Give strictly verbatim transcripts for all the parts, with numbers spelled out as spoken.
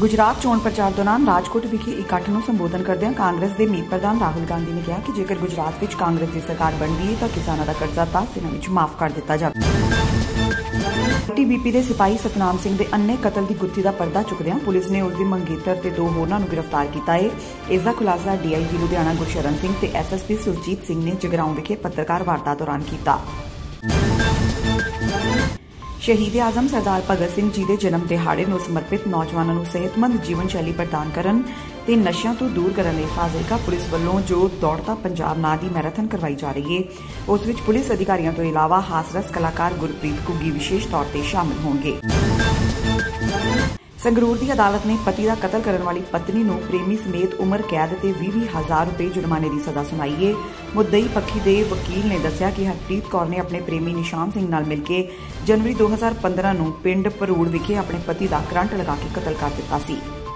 गुजरात चोण प्रचार दौरान राजकोट विखे इकट्ठ नूं संबोधन करदिआं कांग्रेस के मीत प्रधान राहुल गांधी ने कहा कि जेकर गुजरात विच कांग्रेस की सरकार बनदी है तो किसानां दा कर्जा दस दिनां विच माफ कर दिता जावे। टीबीपी के सिपाही सतनाम सिंह के अन्ने कतल की गुत्थी का परदा चुकदिआं पुलिस ने उसकी मंगेतर ते दो होरनां नूं गिरफ्तार किया है। इसका खुलासा डीआईजी लुधियाना गुरशरण सिंह ते एसएसपी सुरजीत सिंह ने जगराऊं विखे पत्रकार वार्ता दौरान किया। शहीद आजम सरदार भगत सिंह जी के जन्म दिहाड़े नूं समर्पित नौजवानों नूं सेहतमंद जीवन शैली प्रदान करन ते नशिਆਂ ਤੋਂ दूर करने लई फाजिलका पुलिस ਵੱਲੋਂ जो दौड़ता पंजाब नां दी मैराथन करवाई जा रही है उस विच पुलिस अधिकारियों तो इलावा हासरस कलाकार गुरप्रीत घुग्गी विशेष तौर पर शामिल होंगे। संगरूर की अदालत ने पति का कतल करने वाली पत्नी नूं प्रेमी समेत उम्र कैद ते ਵੀਹ ਵੀਹ हज़ार रुपए जुर्माने की सज़ा सुनाई है। मुद्दई पक्षी के वकील ने दस्सिया कि हरप्रीत कौर ने अपने प्रेमी निशान सिंह नाल मिलके जनवरी दो हज़ार पंद्रह नूं पिंड भरूड़ विखे अपने पति का करंट लगा के कतल कर दिता सी।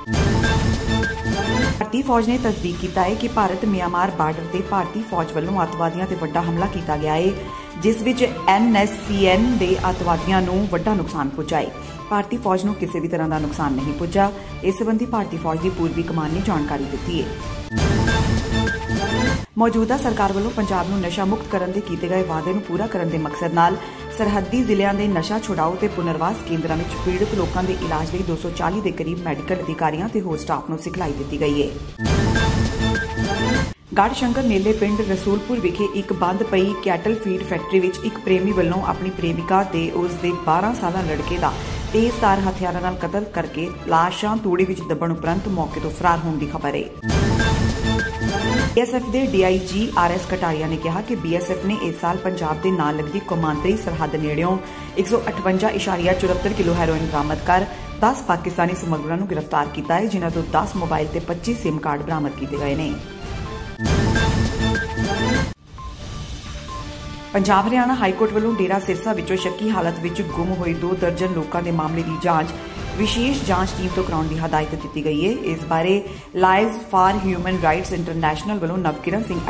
भारतीय फौज ने तस्दीक किया है कि भारत म्यांमार बार्डर से भारतीय फौज वालों अतवादियों ते वड्डा हमला किया गया है जिस विच एन एस सी एन के अतवादियों नूं वड्डा नुकसान पुजा है। भारतीय फौज नूं किसी भी तरह का नुकसान नहीं पुजा। इस संबंधी भारतीय फौज की पूर्वी कमान ने जानकारी दी है। मौजूदा सरकार वालों पंजाब नूं नशा मुक्त करन दे कीते गए वादे नूं पूरा करन दे मकसद नाल सरहदी जिलिਆਂ ਦੇ नशा छुड़ाओ ते पुनर्वास केंद्रां विच पीड़ित लोकां दे इलाज लई दो सौ चालीस के करीब मैडिकल अधिकारियों ते होर स्टाफ नूं सिखलाई दी गई है। गढ़शंकर नेले पिंड रसूलपुर विखे एक बंद पई कैटल फीड फैक्ट्री विच एक प्रेमी वालों अपनी प्रेमिका ते उस दे बारह साला लड़के का तेजधार हथियारां नाल कतल करके लाशां तूड़ी विच दबण उपरंत मौके तो फरार होने की खबर है। बीएसएफ के डीआईजी आर एस कटारिया ने कहा कि बीएसएफ ने इस साल पंजाब के नाल लगती कौमांतरी सरहद नेड़ियों एक सौ अठवंजा इशारिया चौहत्तर किलो हैरोइन बरामद कर दस पाकिस्तानी समगलरां नूं गिरफ्तार किया है जिन्हां तों दस मोबाइल ते पच्चीस सिम कार्ड बरामद किए गए हैं। पंजाब हरियाणा हाईकोर्ट वालों डेरा सिरसा विचों शक्की हालत विच गुम हुए दो दर्जन लोगों के मामले की जांच विशेष जांच टीम तो कराने की हदायत दी गई है। इस बारे lives for human rights international वालों नवकिरण सिंह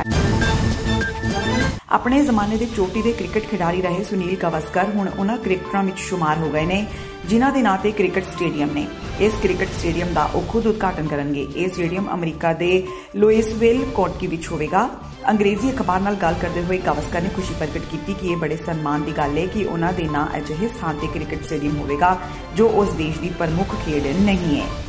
अपने जमाने के चोटी के क्रिकेट खिडारी रहे सुनील गावस्कर हुण उन्हां क्रिकेटरां विच शुमार हो गए हैं जिन्हां दे नां ते क्रिकेट स्टेडियम ने। इस क्रिकेट स्टेडियम का वो खुद उद्घाटन करेंगे। यह स्टेडियम अमरीका के लुइसविल कोटकी विच होवेगा। अंग्रेजी अखबार नाल गल करते हुए गावस्कर ने खुशी प्रगट की कि यह बड़े सम्मान की गल है कि उन्होंने नां अजिहे स्थान पर क्रिकेट स्टेडियम होवेगा जो उस देश की प्रमुख खेड नहीं है।